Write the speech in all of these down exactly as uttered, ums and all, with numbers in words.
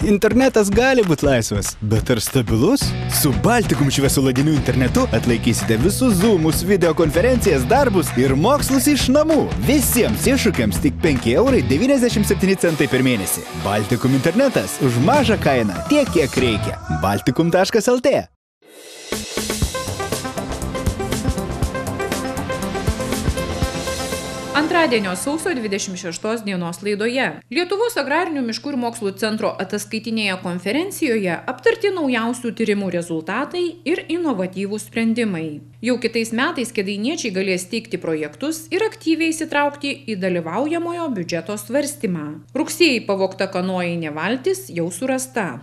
internetas gali būti laisvas, bet ar stabilus? Su Baltikum šviesuladiniu internetu atlaikysite visus zoomus, videokonferencijas, darbus ir mokslus iš namų. Visiems iššūkiams tik penki eurai devyniasdešimt septyni centai per mėnesį. Baltikum internetas už mažą kainą tiek, kiek reikia. baltikum taškas lt. Antradienio sausio dvidešimt šeštos dienos laidoje Lietuvos agrarinių miškų ir mokslų centro ataskaitinėje konferencijoje aptarti naujausių tyrimų rezultatai ir inovatyvūs sprendimai. Jau kitais metais kėdainiečiai galės teikti projektus ir aktyviai įsitraukti į dalyvaujamojo biudžeto svarstymą. Rugsėjį pavogta kanojinė valtis jau surasta.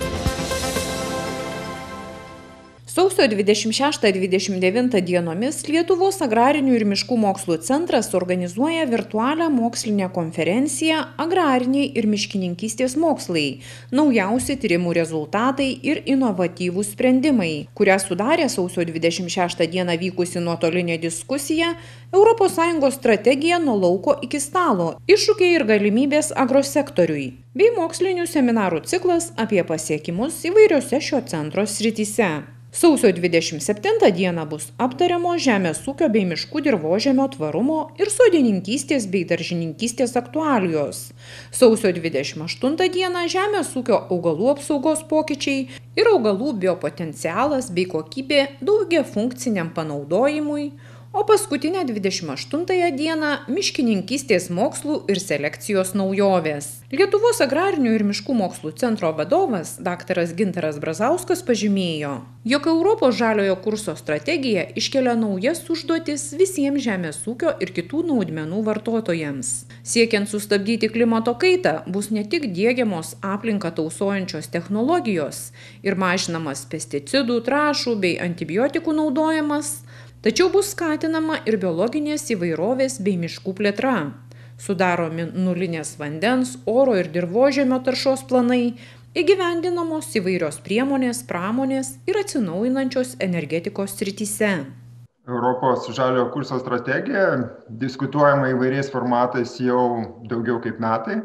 Sausio dvidešimt šeštą dvidešimt devintą dienomis Lietuvos agrarinių ir miškų mokslų centras organizuoja virtualią mokslinę konferenciją Agrariniai ir miškininkystės mokslai – naujausi tyrimų rezultatai ir inovatyvūs sprendimai, kurią sudarė sausio dvidešimt šeštą dieną vykusi nuotolinė diskusija Europos Sąjungos strategija nuo lauko iki stalo – iššūkiai ir galimybės agrosektoriui, bei mokslinių seminarų ciklas apie pasiekimus įvairiose šio centro srityse. Sausio dvidešimt septintą dieną bus aptariamos žemės ūkio bei miškų dirvožemio tvarumo ir sodininkystės bei daržininkystės aktualijos. Sausio dvidešimt aštuntą dieną žemės ūkio augalų apsaugos pokyčiai ir augalų biopotencialas bei kokybė daugiafunkciniam panaudojimui, o paskutinę dvidešimt aštuntąją dieną miškininkystės mokslų ir selekcijos naujovės. Lietuvos agrarinių ir miškų mokslų centro vadovas daktaras Gintaras Brazauskas pažymėjo, jog Europos žaliojo kurso strategija iškelia naujas užduotis visiems žemės ūkio ir kitų naudmenų vartotojams. Siekiant sustabdyti klimato kaitą, bus ne tik diegiamos aplinką tausojančios technologijos ir mažinamas pesticidų, trąšų bei antibiotikų naudojimas, tačiau bus skatinama ir biologinės įvairovės bei miškų plėtra. Sudaromi nulinės vandens, oro ir dirvožemio taršos planai, įgyvendinamos įvairios priemonės, pramonės ir atsinaujinančios energetikos srityse. Europos žaliojo kurso strategija diskutuojama įvairiais formatais jau daugiau kaip metai.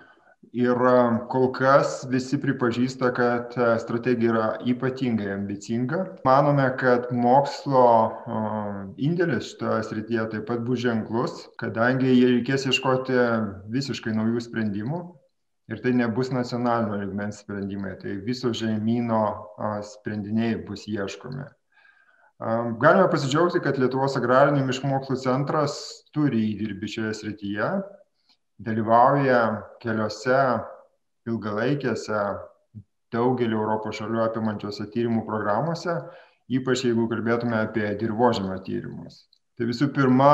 Ir kol kas visi pripažįsta, kad strategija yra ypatingai ambicinga. Manome, kad mokslo indėlis šitoje srityje taip pat bus ženklus, kadangi jie reikės ieškoti visiškai naujų sprendimų. Ir tai nebus nacionalinio lygmens sprendimai, tai viso žemyno sprendiniai bus ieškomi. Galime pasidžiaugti, kad Lietuvos agrarinių miškų mokslų centras turi įdirbį šioje srityje. Dalyvauja keliose ilgalaikėse daugelį Europos šalių apimančiose tyrimų programuose, ypač jeigu kalbėtume apie dirvožemio tyrimus. Tai visų pirma,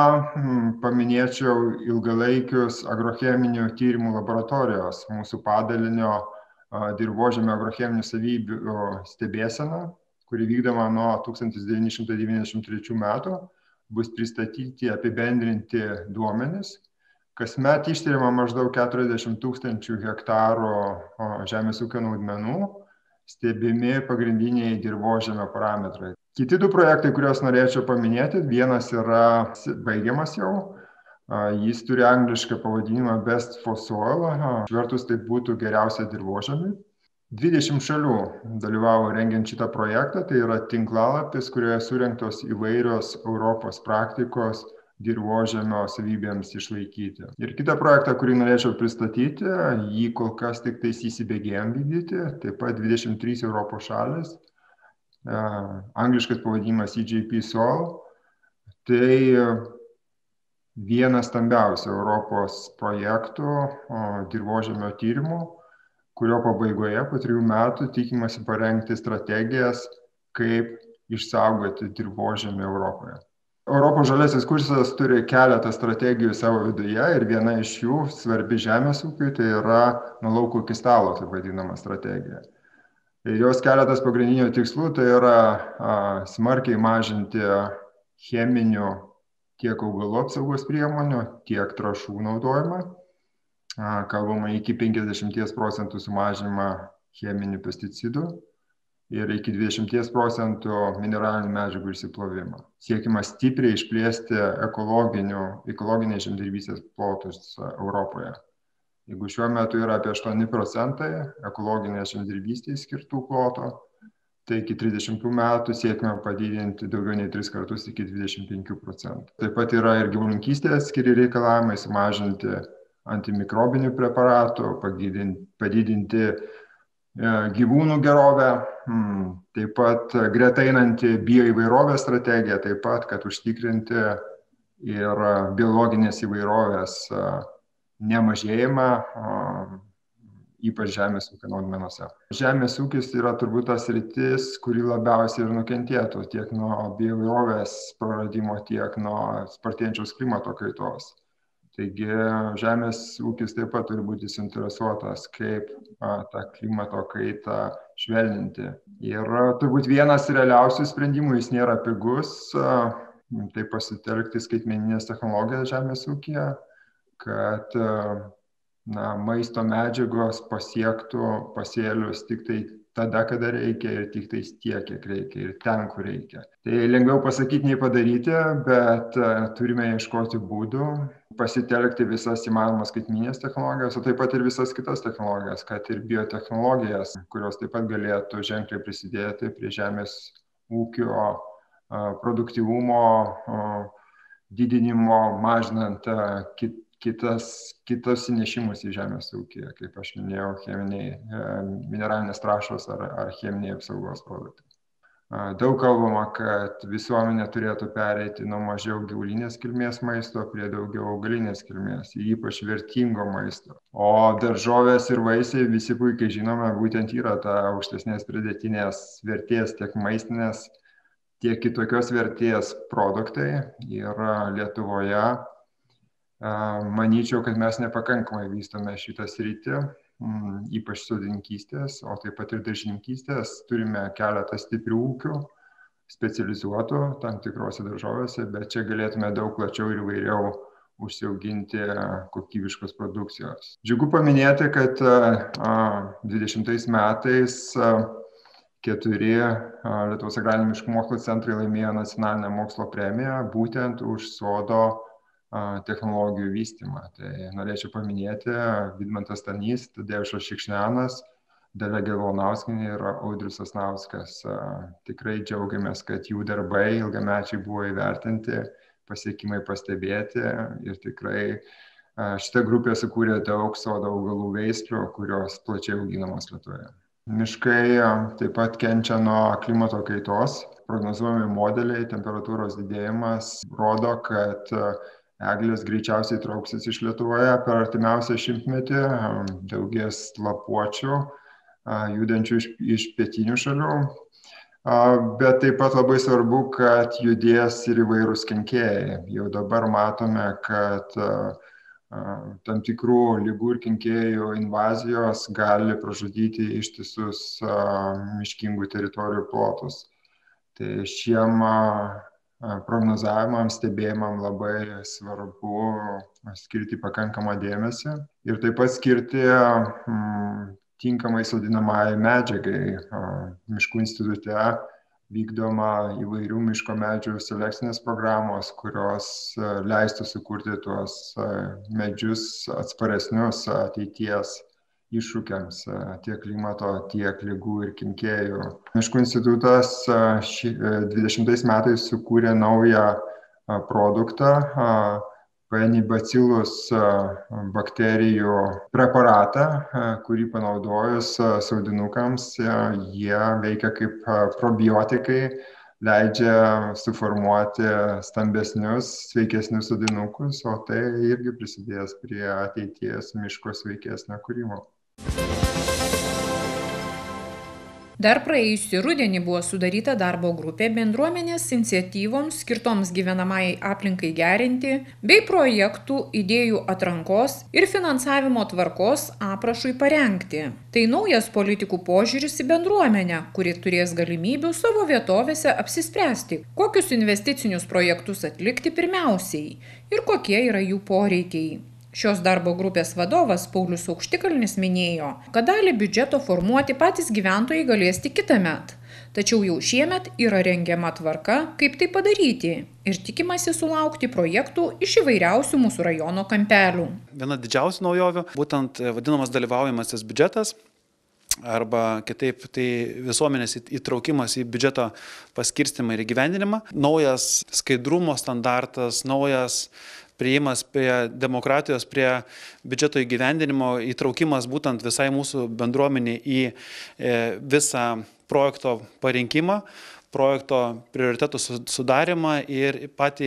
paminėčiau ilgalaikius agrocheminių tyrimų laboratorijos, mūsų padalinio dirvožemio agrocheminių savybių stebėseną, kuri vykdoma nuo tūkstantis devyni šimtai devyniasdešimt trečių metų, bus pristatyti apibendrinti duomenys. Kasmet ištiriama maždaug keturiasdešimt tūkstančių hektarų žemės ūkio naudmenų, stebimi pagrindiniai dirvožemio parametrai. Kiti du projektai, kuriuos norėčiau paminėti, vienas yra baigiamas jau, jis turi anglišką pavadinimą Best for Soil, išvertus tai būtų geriausia dirvožemiui. dvidešimt šalių dalyvavo rengiant šitą projektą, tai yra tinklalapis, kurioje surinktos įvairios Europos praktikos dirvožemio savybėms išlaikyti. Ir kitą projektą, kurį norėčiau pristatyti, jį kol kas tik tais įsibėgėjom vykdyti, taip pat dvidešimt trys Europos šalis, angliškas pavadinimas E J P Soil, tai vienas stambiausių Europos projektų dirvožemio tyrimų, kurio pabaigoje po trijų metų tikimasi parengti strategijas, kaip išsaugoti dirvožemį Europoje. Europos žaliasis kursas turi keletą strategijų savo viduje ir viena iš jų, svarbi žemės ūkiui, tai yra nuo lauko iki stalo, taip vadinama strategija. Jos keletas pagrindinių tikslų, tai yra a, smarkiai mažinti cheminių tiek augalų apsaugos priemonių, tiek trąšų naudojimą. A, kalbama iki penkiasdešimt procentų sumažinimą cheminių pesticidų ir iki dvidešimt procentų mineralinių medžiagų išsiplovimą. Siekima stipriai išplėsti ekologinės žemdirbystės plotus Europoje. Jeigu šiuo metu yra apie aštuoni procentai ekologinės žemdirbystės skirtų ploto, tai iki trisdešimtų metų siekime padidinti daugiau nei tris kartus iki dvidešimt penkių procentų. Taip pat yra ir gyvulininkystės skiri reikalavimai sumažinti antimikrobinių preparatų, padidinti gyvūnų gerovę, taip pat greta einanti bioįvairovės strategija, taip pat, kad užtikrinti ir biologinės įvairovės nemažėjimą, ypač žemės ūkio naudmenuose. Žemės ūkis yra turbūt tas sritis, kuri labiausiai ir nukentėtų tiek nuo bioįvairovės praradimo, tiek nuo spartėjančios klimato kaitos. Taigi žemės ūkis taip pat turi būti suinteresuotas, kaip a, tą klimato kaitą švelninti. Ir turbūt vienas realiausių sprendimų, jis nėra pigus, a, tai pasitelkti skaitmeninės technologijas žemės ūkyje, kad a, na, maisto medžiagos pasiektų pasėlius tik tai tada, kada reikia ir tik tais tiek, kiek reikia ir ten, kur reikia. Tai lengviau pasakyti, nei padaryti, bet uh, turime ieškoti būdų, pasitelkti visas įmanomas skaitmeninės technologijas, o taip pat ir visas kitas technologijas, kad ir biotechnologijas, kurios taip pat galėtų ženkliai prisidėti prie žemės ūkio uh, produktyvumo uh, didinimo, mažinant uh, kit Kitas, kitas įnešimus į žemės ūkį, kaip aš minėjau, cheminiai, mineralinės trąšos ar, ar cheminiai apsaugos produktai. Daug kalbama, kad visuomenė turėtų pereiti nuo mažiau gyvulinės kilmės maisto prie daugiau augalinės kilmės, ypač vertingo maisto. O daržovės ir vaisiai, visi puikiai žinome, būtent yra ta aukštesnės pridėtinės vertės tiek maistinės, tiek kitokios vertės produktai. Ir Lietuvoje manyčiau, kad mes nepakankamai vystome šitą sritį, ypač sodininkystės, o taip pat ir daržininkystės. Turime keletą stiprių ūkių, specializuotų tam tikrose daržovėse, bet čia galėtume daug plačiau ir įvairiau užsiauginti kokybiškos produkcijos. Džiugu paminėti, kad dvidešimtais metais keturi Lietuvos agrarinių miškų mokslo centrai laimėjo nacionalinę mokslo premiją būtent už sodo technologijų vystymą. Tai norėčiau paminėti Vidmantas Stanys, Tadeušas Šikšnianas, Dalia Gelonauskienė ir Audrius Sasnauskas. Tikrai džiaugiamės, kad jų darbai ilgamečiai buvo įvertinti, pasiekimai pastebėti ir tikrai šita grupė sukūrė daug sodo augalų veislių, kurios plačiai auginamos Lietuvoje. Miškai taip pat kenčia nuo klimato kaitos. Prognozuojami modeliai, temperatūros didėjimas rodo, kad eglės greičiausiai trauksis iš Lietuvoje per artimiausią šimtmetį, daugės lapuočių, judančių iš, iš pietinių šalių, bet taip pat labai svarbu, kad judės ir įvairūs kenkėjai. Jau dabar matome, kad tam tikrų ligų ir kenkėjų invazijos gali pražudyti ištisus miškingų teritorijų plotus. Tai šiem prognozavimam, stebėjimam labai svarbu skirti pakankamą dėmesį ir taip pat skirti mm, tinkamai sodinamai medžiagai. Miškų institute vykdoma įvairių miško medžių selekcinės programos, kurios leistų sukurti tuos medžius atsparesnius ateities iššūkiams tiek klimato, tiek ligų ir kenkėjų. Miškų institutas dvidešimtais metais sukūrė naują produktą, Paenibacillus bakterijų preparatą, kurį panaudojus sodinukams, jie veikia kaip probiotikai, leidžia suformuoti stambesnius, sveikesnius sodinukus, o tai irgi prisidės prie ateities miško sveikesnio kūrimo. Dar praėjusį rudenį buvo sudaryta darbo grupė bendruomenės iniciatyvoms skirtoms gyvenamai aplinkai gerinti bei projektų, idėjų atrankos ir finansavimo tvarkos aprašui parengti. Tai naujas politikų požiūris į bendruomenę, kuri turės galimybių savo vietovėse apsispręsti, kokius investicinius projektus atlikti pirmiausiai ir kokie yra jų poreikiai. Šios darbo grupės vadovas Paulius Aukštikalnis minėjo, kad dalį biudžeto formuoti patys gyventojai galės tik kitąmet. Tačiau jau šiemet yra rengiama tvarka, kaip tai padaryti ir tikimasi sulaukti projektų iš įvairiausių mūsų rajono kampelių. Viena didžiausių naujovių - būtent vadinamas dalyvaujamasis biudžetas arba kitaip tai visuomenės įtraukimas į biudžeto paskirstimą ir įgyvendinimą. Naujas skaidrumo standartas, naujas priėjimas prie demokratijos, prie biudžeto įgyvendinimo, įtraukimas būtent visai mūsų bendruomenė į visą projekto parinkimą, projekto prioritetų sudarimą ir patį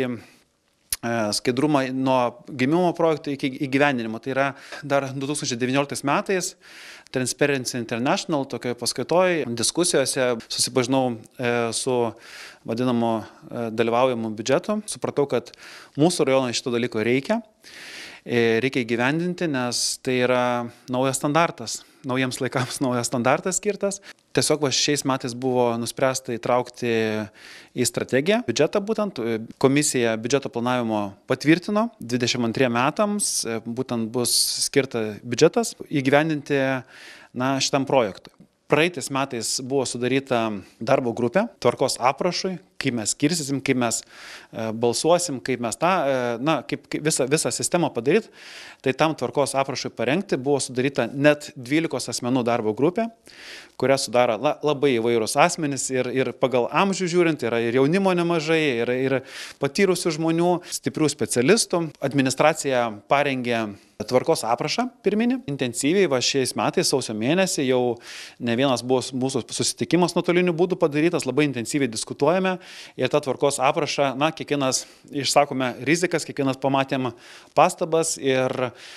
skaidrumą nuo gimimo projekto iki įgyvendinimo. Tai yra dar du tūkstančiai devynioliktais metais Transparency International tokioje paskaitoje diskusijose susipažinau su vadinamu dalyvaujamu biudžetu. Supratau, kad mūsų rajono šito dalyko reikia. Reikia įgyvendinti, nes tai yra naujas standartas, naujiems laikams naujas standartas skirtas. Tiesiog va, šiais metais buvo nuspręsta įtraukti į strategiją biudžetą būtent. Komisija biudžeto planavimo patvirtino dvidešimt antriems metams, būtent bus skirta biudžetas įgyvendinti na, šitam projektui. Praeitais metais buvo sudaryta darbo grupė tvarkos aprašui, kaip mes skirstysim, kaip mes balsuosim, kaip mes tą, na, kaip visą, visą sistemą padaryti. Tai tam tvarkos aprašui parengti buvo sudaryta net dvylikos asmenų darbo grupė, kurią sudaro la, labai įvairūs asmenys ir, ir pagal amžių žiūrint, yra ir jaunimo nemažai, yra ir patyrusių žmonių, stiprių specialistų. Administracija parengė tvarkos aprašą pirminį. Intensyviai va šiais metais, sausio mėnesį, jau ne vienas buvo mūsų susitikimas nuotoliniu būdu padarytas, labai intensyviai diskutuojame ir tą tvarkos aprašą, na, kiekvienas išsakome rizikas, kiekvienas pamatėm pastabas ir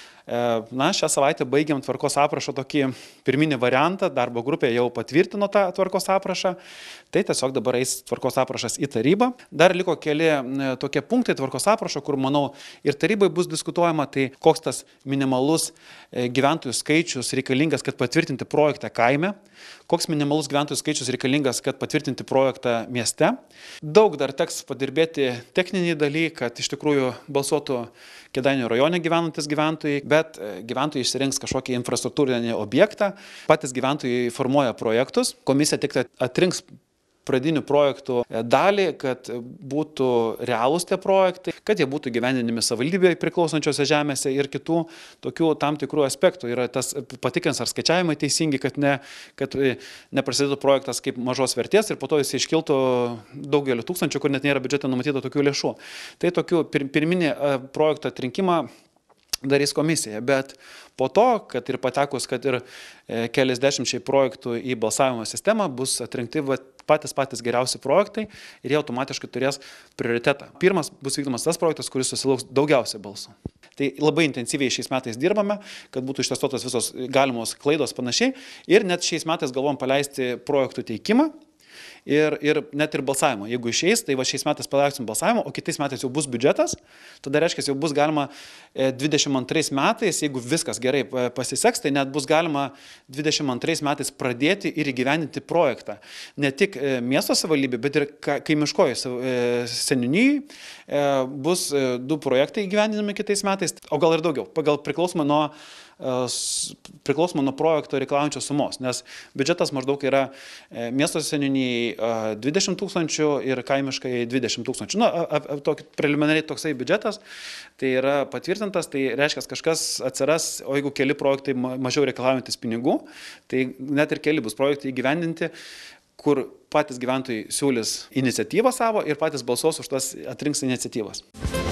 na, šią savaitę baigiam tvarkos aprašo tokį pirminį variantą, darbo grupė jau patvirtino tą tvarkos aprašą, tai tiesiog dabar eis tvarkos aprašas į tarybą. Dar liko keli tokie punktai tvarkos aprašo, kur, manau, ir tarybai bus diskutuojama, tai koks tas minimalus gyventojų skaičius reikalingas, kad patvirtinti projektą kaime, koks minimalus gyventojų skaičius reikalingas, kad patvirtinti projektą mieste. Daug dar teks padirbėti techninį dalyką, kad iš tikrųjų balsuotų Kėdainių rajone gyvenantis gyventojai, bet gyventojai išsirinks kažkokį infrastruktūrinį objektą, patys gyventojai formuoja projektus, komisija tik atrinks pradinių projektų dalį, kad būtų realūs tie projektai, kad jie būtų gyvendinami savivaldybėje priklausančiose žemėse ir kitų tokių tam tikrų aspektų. Yra tas patikrins, ar skaičiavimai teisingi, kad, ne, kad neprasidėtų projektas kaip mažos vertės ir po to jis iškiltų daugelį tūkstančių, kur net nėra biudžete numatyta tokių lėšų. Tai tokių pirminį projekto atrinkimą darys komisija, bet po to, kad ir patekus, kad ir keliasdešimčiai projektų į balsavimo sistemą bus atrinkti patys patys geriausi projektai ir jie automatiškai turės prioritetą. Pirmas bus vykdomas tas projektas, kuris susilauks daugiausiai balsų. Tai labai intensyviai šiais metais dirbame, kad būtų ištestuotos visos galimos klaidos panašiai ir net šiais metais galvom paleisti projektų teikimą. Ir, ir net ir balsavimo. Jeigu išeis, tai va šiais metais palauksim balsavimo, o kitais metais jau bus biudžetas, tada reiškia, jau bus galima dvidešimt antrais metais, jeigu viskas gerai pasiseks, tai net bus galima dvidešimt antrais metais pradėti ir įgyvendinti projektą. Ne tik miesto savivaldybė, bet ir kaimiškoji seniūnijai bus du projektai įgyvendinami kitais metais, o gal ir daugiau, pagal priklausomą nuo priklausomą nuo projekto reikalaujančios sumos, nes biudžetas maždaug yra miesto seniūnijai dvidešimt tūkstančių ir kaimiškai dvidešimt tūkstančių. Na, tokį preliminariai toksai biudžetas, tai yra patvirtintas, tai reiškia, kažkas atsiras, o jeigu keli projektai mažiau reikalaujantis pinigų, tai net ir keli bus projektai įgyvendinti, kur patys gyventojai siūlys iniciatyvą savo ir patys balsuos už tas atrinks iniciatyvas.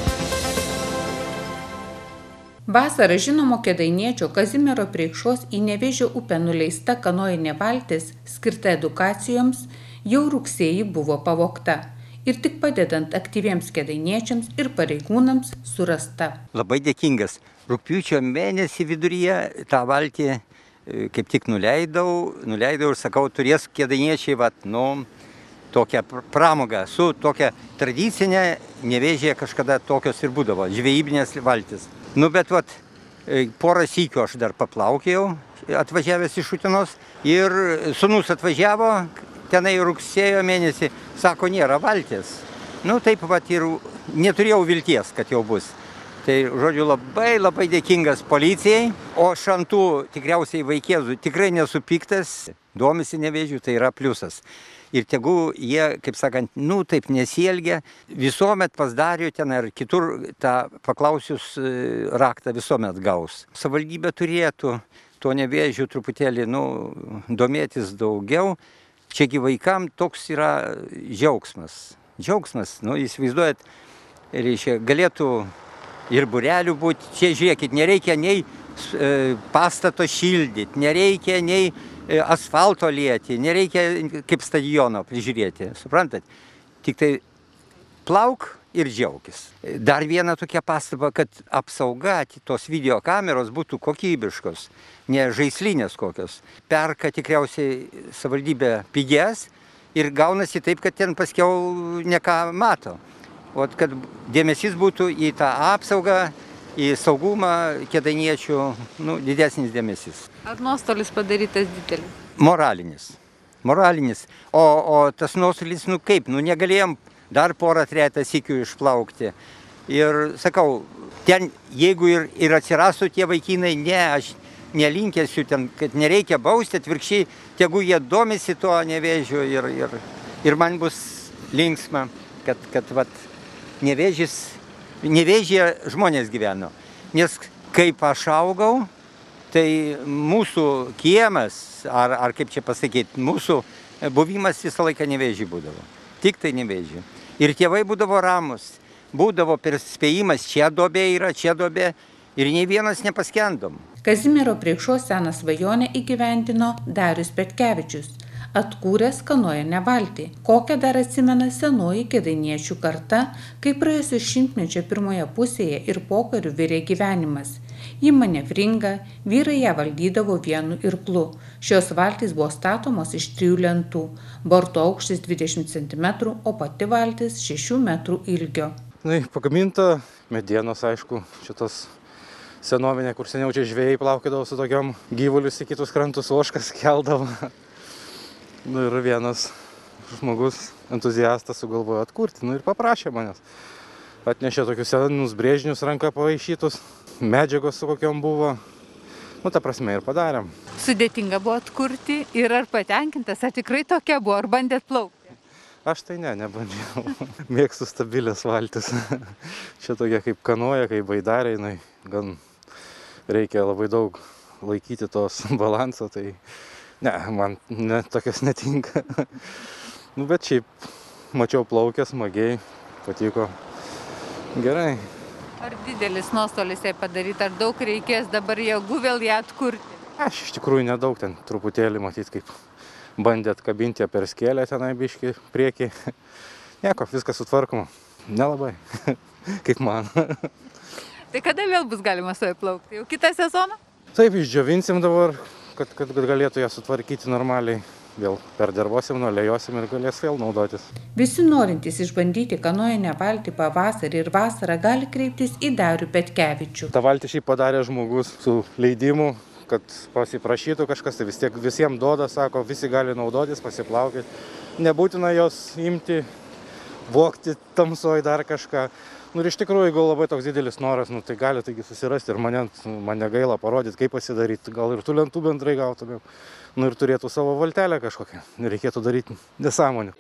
Vasarą žinomo kėdainiečio Kazimiero Preikšos į Nevėžio upę nuleista kanojinė valtis, skirta edukacijoms, jau rugsėjį buvo pavogta ir tik padedant aktyviems kėdainiečiams ir pareigūnams surasta. Labai dėkingas. Rugpjūčio mėnesį viduryje tą valtį kaip tik nuleidau, nuleidau ir sakau, turės kėdainiečiai, vat, nu, tokią pramogą, su tokia tradicinė Nevėžyje kažkada tokios ir būdavo, žvejybinės valtis. Nu, bet vat, porą sykių aš dar paplaukėjau, atvažiavęs iš Utinos, ir sūnus atvažiavo, tenai rugsėjo mėnesį, sako, nėra valties. Nu, taip vat ir neturėjau vilties, kad jau bus. Tai, žodžiu, labai labai dėkingas policijai, o Šantų tikriausiai vaikėzų tikrai nesupyktas, domisi Nevėžiu, tai yra pliusas. Ir tegu jie, kaip sakant, nu taip nesielgia, visuomet pas Darių ten ar kitur tą paklausius raktą visuomet gaus. Savivaldybė turėtų to Nevėžiu truputėlį, nu, domėtis daugiau. Čiagi vaikam toks yra džiaugsmas. Džiaugsmas, nu, įsivaizduojat, reiškia, galėtų ir būrelių būti. Čia žiūrėkit, nereikia nei pastato šildyti, nereikia nei asfalto lieti, nereikia kaip stadiono prižiūrėti, suprantat? Tik tai plauk ir džiaugis. Dar viena tokia pastaba, kad apsauga tos videokameros būtų kokybiškos, ne žaislinės kokios. Perka tikriausiai savivaldybė pigias ir gaunasi taip, kad ten paskiau neką mato. O kad dėmesys būtų į tą apsaugą, į saugumą kėdainiečių, nu, didesnis dėmesys. Ar nuostolis padarytas didelis? Moralinis. Moralinis. O, o tas nuostolis, nu kaip, nu negalėjom dar porą tretą sykių išplaukti. Ir sakau, ten jeigu ir, ir atsirastų tie vaikinai, ne, aš nelinkėsiu ten, kad nereikia bausti, atvirkščiai, tegu jie domisi tuo Nevėžiu ir, ir, ir man bus linksma, kad, kad vat, Nevėžis Nevėžyje žmonės gyveno, nes kaip aš augau, tai mūsų kiemas, ar, ar kaip čia pasakyti, mūsų buvimas visą laiką Nevėžy būdavo. Tik tai Nevėžy. Ir tėvai būdavo ramus, būdavo perspėjimas, čia duobė yra, čia duobė, ir nei vienas nepaskendom. Kazimiero Preikšos seną svajonę įgyvendino Darius Petkevičius, atkūręs kanojinę valtį, kokią dar atsimena senoji kėdainiečių karta, kai praėjusio šimtmečio pirmoje pusėje ir pokariu virė gyvenimas. Ji manevringa, vyrai ją valdydavo vienu irklu. Šios valtys buvo statomos iš trijų lentų, borto aukštis dvidešimt centimetrų, o pati valtis šešių metrų ilgio. Na, pagaminta medienos, aišku, šitos senovinė, kur seniau čia žvėjai plaukėdavo su tokiom gyvulius į kitus krantus, ožkas keldavo. Nu ir vienas žmogus, entuziastas, sugalvojo atkurti, nu ir paprašė manęs. Atnešė tokius senus brėžinius ranką pavaišytus, medžiagos su kokiom buvo, nu ta prasme ir padarėm. Sudėtinga buvo atkurti ir ar patenkintas, ar tikrai tokia buvo, ar bandėt plaukti? Aš tai ne, nebandžiau. Mėgstu stabilias valtis. Čia tokia kaip kanoja, kaip baidarė, jinai gan reikia labai daug laikyti tos balanso, tai ne, man ne, tokias netinka. Nu, bet šiaip mačiau plaukęs, smagiai, patiko. Gerai. Ar didelis nuostolis jai padaryti, ar daug reikės dabar jėgų vėl ją atkurti? Aš iš tikrųjų nedaug, ten truputėlį matyt, kaip bandė atkabinti per skėlę tenai biškį priekį. Nieko, viskas sutvarkoma. Nelabai, kaip man. Tai kada vėl bus galima su ja plaukti? Jau kitą sezoną? Taip, išdžiovinsim dabar, kad, kad galėtų ją sutvarkyti normaliai. Vėl perdirbosim, nulėjosim ir galės vėl naudotis. Visi norintys išbandyti kanojinę valtį pavasarį ir vasarą gali kreiptis į Darių Petkevičių. Ta valtį šiaip padarė žmogus su leidimu, kad pasiprašytų kažkas, tai vis tiek visiems duoda, sako, visi gali naudotis, pasiplaukyti. Nebūtina jos imti, vogti tamsoj dar kažką. Nu ir iš tikrųjų, jeigu labai toks didelis noras, nu, tai gali taigi susirasti ir mane, mane gaila parodyti, kaip pasidaryti. Gal ir tų lentų bendrai gautumėm. Nu ir turėtų savo valtelę kažkokią. Nereikėtų daryti nesąmonių.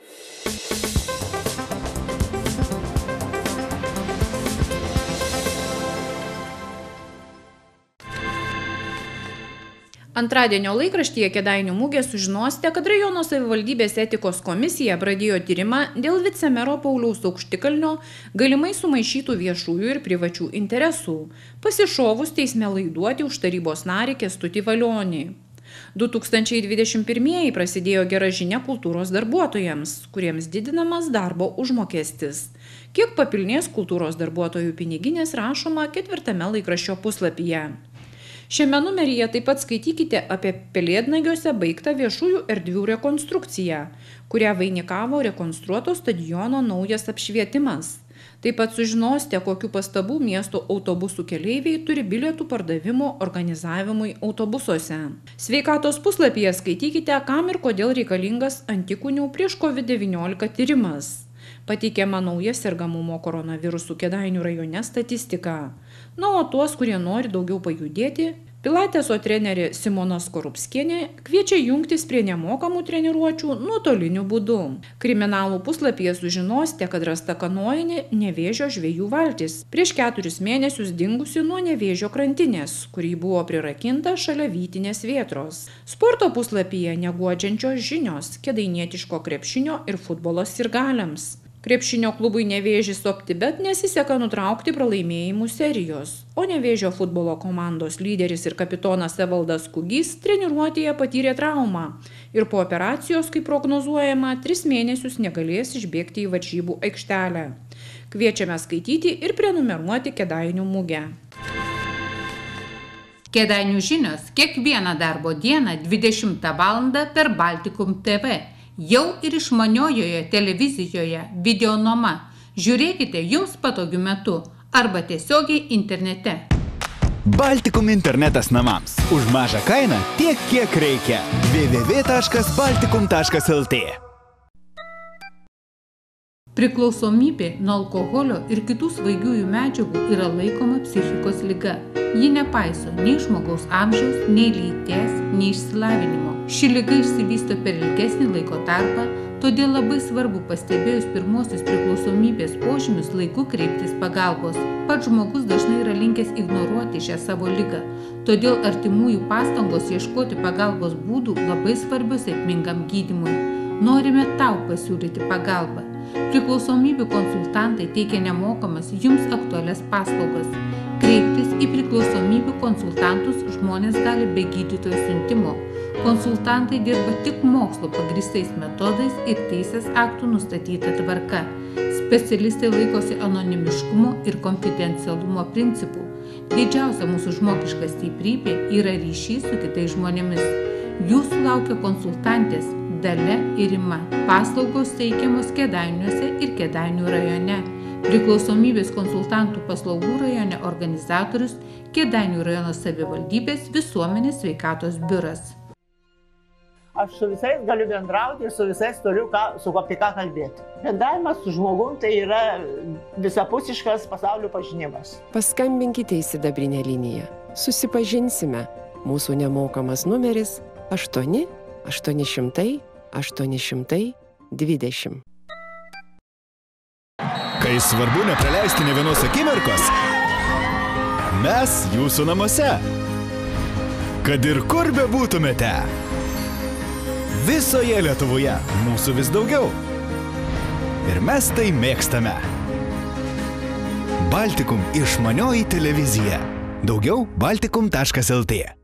Antradienio laikraštyje Kėdainių mugė sužinosite, kad rajono savivaldybės etikos komisija pradėjo tyrimą dėl vicemero Pauliaus Aukštikalnio galimai sumaišytų viešųjų ir privačių interesų, pasišovus teisme laiduoti už tarybos narį Kęstutį Valionį. du tūkstančiai dvidešimt pirmieji prasidėjo gera žinia kultūros darbuotojams, kuriems didinamas darbo užmokestis. Kiek papilnės kultūros darbuotojų piniginės rašoma ketvirtame laikraščio puslapyje. Šiame numeryje taip pat skaitykite apie Pelėdnagiuose baigtą viešųjų erdvių rekonstrukciją, kurią vainikavo rekonstruoto stadiono naujas apšvietimas. Taip pat sužinosite, kokių pastabų miesto autobusų keleiviai turi bilietų pardavimo organizavimui autobusuose. Sveikatos puslapyje skaitykite, kam ir kodėl reikalingas antikūnių prieš kovid devyniolika tyrimas. Pateikiama nauja sergamumo koronavirusų Kėdainių rajone statistika. Na, o tuos, kurie nori daugiau pajudėti, Pilateso trenerė Simona Skorupskienė kviečia jungtis prie nemokamų treniruočių nuotoliniu būdu. Kriminalų puslapyje sužinosite, kad rasta kanojinė Nevėžio žvejų valtis, prieš keturis mėnesius dingusi nuo Nevėžio krantinės, kuri buvo prirakinta šalia Vytinės Vėtros. Sporto puslapyje neguodžiančios žinios kėdainietiško krepšinio ir futbolo sirgaliams. Krepšinio klubui Nevėžis OptiBet nesiseka nutraukti pralaimėjimų serijos, o Nevėžio futbolo komandos lyderis ir kapitonas Evaldas Kugys treniruotėje patyrė traumą ir po operacijos, kaip prognozuojama, tris mėnesius negalės išbėgti į varžybų aikštelę. Kviečiame skaityti ir prenumeruoti Kėdainių mugę. Kėdainių žinios kiekvieną darbo dieną dvidešimtą valandą per Baltikum T V. Jau ir išmaniojoje televizijoje videonoma. Žiūrėkite jums patogiu metu arba tiesiogiai internete. Baltikum internetas namams. Už mažą kainą tiek, kiek reikia. w w w taškas baltikum taškas l t. Priklausomybė nuo alkoholio ir kitų svaigiųjų medžiagų yra laikoma psichikos liga. Ji nepaiso nei žmogaus amžiaus, nei lyties, nei išsilavinimo. Ši liga išsivysto per ilgesnį laiko tarpą, todėl labai svarbu pastebėjus pirmosius priklausomybės požymius laiku kreiptis pagalbos. Pats žmogus dažnai yra linkęs ignoruoti šią savo ligą, todėl artimųjų pastangos ieškoti pagalbos būdų labai svarbios sėkmingam gydymui. Norime tau pasiūlyti pagalbą. Priklausomybių konsultantai teikia nemokamas jums aktualias paslaugas. Kreiptis į priklausomybių konsultantus žmonės gali be gydytojo siuntimo. Konsultantai dirba tik mokslo pagrįstais metodais ir teisės aktų nustatyta tvarka. Specialistai laikosi anonimiškumo ir konfidencialumo principų. Didžiausia mūsų žmogiška stiprybė yra ryšys su kitais žmonėmis. Jūsų laukia konsultantės Dalia ir Rima. Paslaugos teikiamos Kėdainiuose ir Kėdainių rajone. Priklausomybės konsultantų paslaugų rajone organizatorius Kėdainių rajono savivaldybės visuomenės sveikatos biuras. Aš su visais galiu bendrauti ir su visais turiu ką, su apie ką kalbėti. Bendravimas su žmogum tai yra visapusiškas pasaulio pažinimas. Paskambinkite į sidabrinę liniją. Susipažinsime. Mūsų nemokamas numeris aštuoni aštuoni šimtai aštuoni šimtai dvidešimt. Kai svarbu nepraleisti nė vienos akimirkos, mes jūsų namuose. Kad ir kur bebūtumėte. Visoje Lietuvoje mūsų vis daugiau. Ir mes tai mėgstame. Baltikum išmanioji televizija. Daugiau baltikum taškas l t.